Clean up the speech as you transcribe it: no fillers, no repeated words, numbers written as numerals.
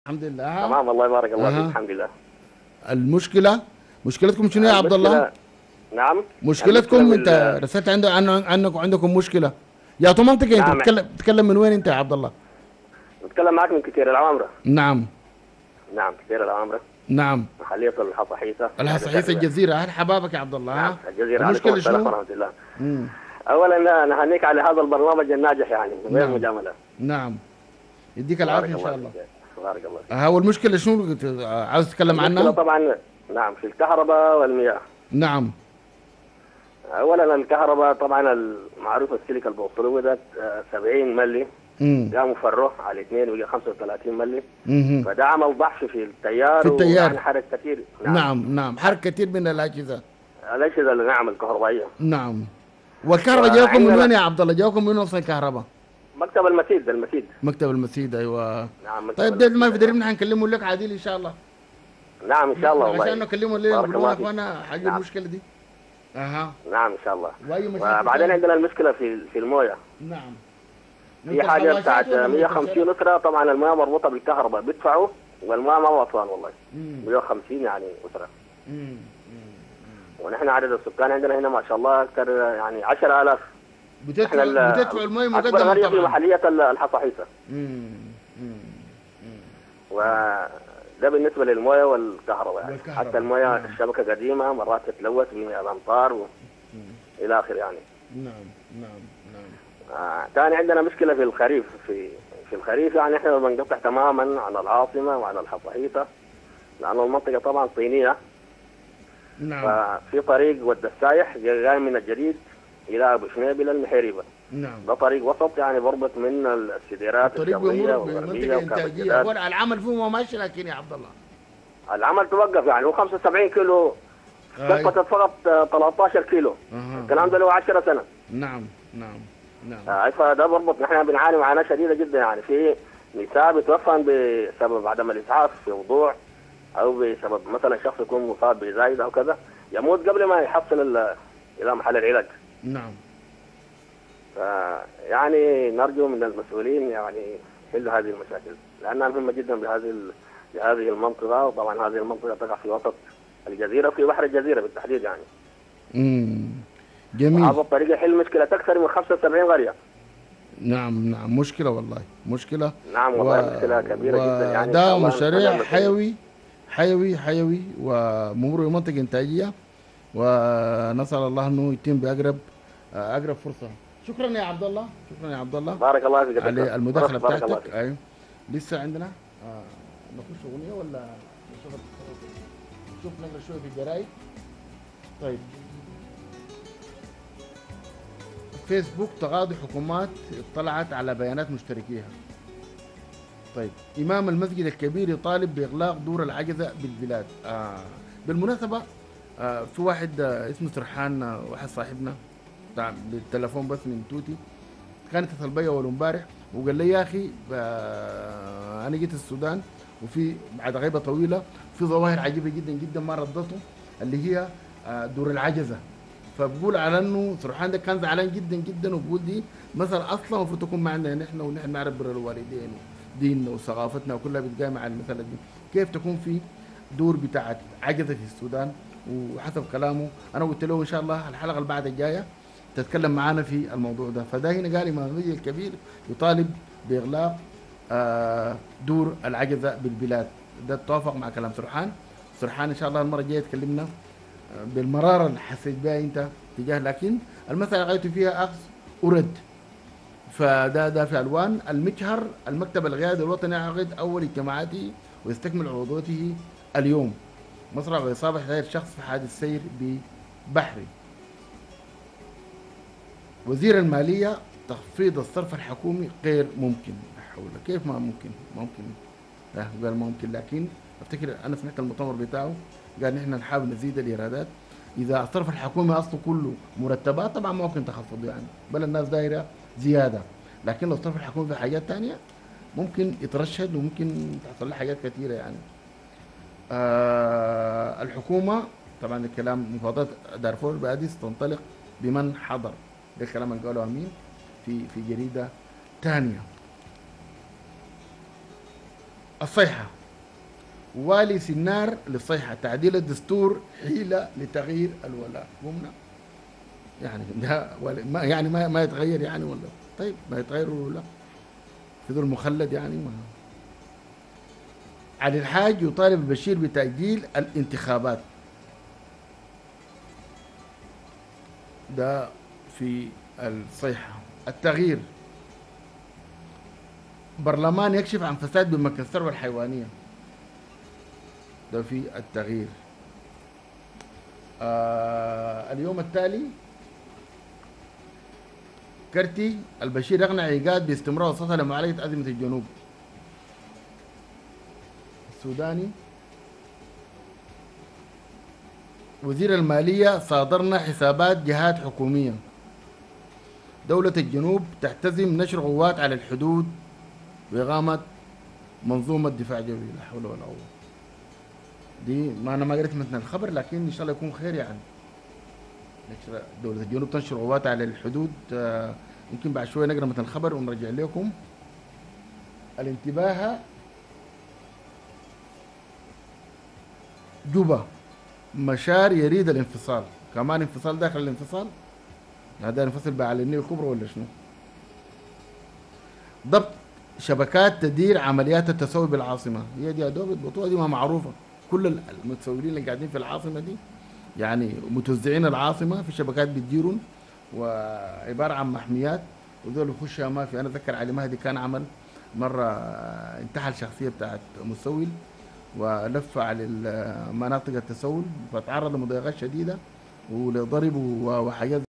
الحمد لله. تمام، الله يبارك الله فيك، اها. الحمد لله. المشكله، مشكلتكم شنو يا عبد الله؟ المشكلة، نعم. المشكلة مشكلتكم انت رسلت عنك عندكم مشكله. يا تو منطقه، انت نعم، بتتكلم من وين انت يا عبد الله؟ نتكلم معك من كثير العوامرة. نعم. نعم، كثير العوامرة. نعم. محلية الحصحيسة في حاجة الحصحيس شرقية. الجزيره، اهل حبابك يا عبد الله. نعم، ها؟ الجزيرة. عليكم المشكله السلام شنو؟ ورحمة الله. امم. أولا نهنيك على هذا البرنامج الناجح، يعني من غير نعم. مجاملة. نعم. يديك بارك العافيه ان الله شاء الله. فيك. بارك الله فيك. ها، والمشكله شنو عاوز تتكلم المشكلة عنها؟ طبعا، نعم، في الكهرباء والمياه. نعم. أولا الكهرباء طبعا المعروف السلك اللي بوصلوه ده 70 ملي، امم. قاموا فروا على الاثنين وبقى 35 ملي. امم. فده عمل ضعف في التيار في التيار. ويعني حرق كثير. نعم. نعم. نعم، حرق كثير من الاجهزه. الأجهزة اللي نعم الكهربائية. نعم. والكهرباء جاكم من وين وعندنا يا عبد الله؟ جاكم من وين اصلا الكهرباء؟ مكتب المسيد. مكتب المسيد، ايوه. نعم، مكتب طيب ده ما المسيد، في أيوة. دليل، نحن نكلمه لك عادي ان شاء الله. نعم إن شاء الله والله. عشان نكلمه ليه، بارك نقول الله لهم يا فيك. اخوانا حاجه نعم. المشكله دي. اها. نعم إن شاء الله. واي مشاكل وبعدين تاني؟ عندنا المشكلة في الموية. نعم. في حاجة بتاعت 150 أسرة، طبعا المياه مربوطة بالكهرباء بيدفعوا، والمياه ما واصلان والله. 150 يعني أسرة. ونحن عدد السكان عندنا هنا ما شاء الله أكثر، يعني 10,000. بتدفعوا المي أكبر مقدما قرية في طبعا. محلية الحصحيسة. وده بالنسبة للمويه والكهرباء، يعني حتى المويه نعم. الشبكة قديمة، مرات تتلوث بالأمطار إلى آخره يعني. نعم. ثاني عندنا مشكلة في الخريف. في الخريف يعني احنا بنقطع تماما عن العاصمة وعن الحصحيسة، لأن المنطقة طبعا طينية. نعم. ففي طريق ود السايح جاي من الجديد إلى أبو شنيبل المحيربة. نعم. ده طريق وسط، يعني بربط من السديرات الطريق الشرقية بيمر والغربية بمنطقه وكاب انتاجيه، الجداد. هو العمل فيه ما ماشي، لكن يا عبد الله العمل توقف، يعني هو 75 كيلو، سقطت فقط 13 كيلو. الكلام ده له 10 سنة. نعم. فده بربط، نحن بنعاني معاناة شديدة جدا، يعني في نساء بتوفى بسبب عدم الإسعاف في وضوع، أو بسبب مثلا شخص يكون مصاب بزايد أو كذا، يموت قبل ما يحصل إلى محل العلاج. نعم. يعني نرجو من المسؤولين يعني يحلوا هذه المشاكل، لأنها مهمة جدا بهذه المنطقة. وطبعا هذه المنطقة تقع في وسط الجزيرة، في بحر الجزيرة بالتحديد يعني. جميل. هذا الطريق يحل مشكلة أكثر من 75 قرية. نعم. مشكلة والله، مشكلة. نعم والله مشكلة كبيرة جدا، يعني ده مشاريع حيوي وممر بمنطقة إنتاجية، ونسأل الله أنه يتم بأقرب فرصة. شكرا يا عبد الله، بارك الله فيك على المداخلة بارك الله بتاعتك. فيك. أيوه. لسه عندنا نخش أغنية ولا نشوف نقرأ شوية في الجرايد؟ طيب. فيسبوك، تقاضي حكومات اطلعت على بيانات مشتركيها. طيب. إمام المسجد الكبير يطالب بإغلاق دور العجزة بالبلاد. بالمناسبة، في واحد اسمه سرحان، واحد صاحبنا بتاع بالتليفون بس من توتي، كان اتصل بي أول امبارح وقال لي يا أخي أنا جيت السودان، وفي بعد غيبة طويلة في ظواهر عجيبة جدا ما ردته، اللي هي دور العجزة. فبقول على انه سرحان ده كان زعلان جدا وبقول دي مثلا اصلا المفروض تكون معنا نحن، ونحن نعرف بر الوالدين وديننا وثقافتنا وكلها بتقام مع المساله دي. كيف تكون في دور بتاعت عجزه في السودان؟ وحسب كلامه انا قلت له ان شاء الله الحلقه اللي بعد الجايه تتكلم معانا في الموضوع ده. فده هنا قال امام المسجد الكبير يطالب باغلاق دور العجزه بالبلاد. ده توافق مع كلام سرحان ان شاء الله المره الجايه تكلمنا بالمرارة اللي حسيت بها انت تجاه، لكن المسألة غايته فيها اخذ ورد. فده في الوان المجهر. المكتب القيادي الوطني عقد اول اجتماعاته ويستكمل عروضاته اليوم. مصرع واصابة 11 شخص في حادث سير ببحري. وزير المالية تخفيض الصرف الحكومي غير ممكن. لا حول. كيف ما ممكن؟ قال ممكن، لكن افتكر انا سمعت المؤتمر بتاعه قال نحن نحاول نزيد الايرادات. اذا الصرف الحكومي اصله كله مرتبات طبعا ممكن تخفض يعني، بل الناس دايره زياده، لكن لو الصرف الحكومي في حاجات ثانيه ممكن يترشد وممكن تحصل له حاجات كثيره يعني. الحكومه طبعا الكلام مفاوضات دارفور باديس تنطلق بمن حضر. ده الكلام اللي قاله امين في جريده ثانيه. الصيحه والي سنار للصيحة تعديل الدستور حيلة لتغيير الولاء. قمنا يعني ده ما يعني ما يتغير يعني ولا طيب ما يتغير ولا في ذو المخلد يعني ما. علي الحاج يطالب البشير بتأجيل الانتخابات. ده في الصيحة. التغيير برلمان يكشف عن فساد بمكن الثروة الحيوانية. ده في التغيير. اليوم التالي كرتي البشير يقنع عقاد باستمرار وسطها لمعالجة أزمة الجنوب. السوداني وزير المالية صادرنا حسابات جهات حكومية. دولة الجنوب تحتزم نشر قوات على الحدود وإقامة منظومة دفاع جوي. لا حول ولا قوة. دي ما أنا ما قريت متن الخبر لكن إن شاء الله يكون خير يعني. دولة الجنوب تنشر قوات على الحدود. يمكن بعد شوية نقرأ متن الخبر ونرجع لكم. الانتباه جوبا مشار يريد الانفصال. كمان انفصال داخل الانفصال. هذا ينفصل على النيل الكبرى ولا شنو؟ ضبط شبكات تدير عمليات التسوي بالعاصمة. هي دي أدوبة البطوله دي ما معروفة. كل المتسولين اللي قاعدين في العاصمة دي يعني متوزعين العاصمة في شبكات بتديرون وعبارة عن محميات وذول يخشها ما في. أنا أتذكر علي مهدي كان عمل مرة انتحل شخصية بتاعت مسول ولف على مناطق التسول فتعرض لمضايقات شديدة ولضرب وحاجات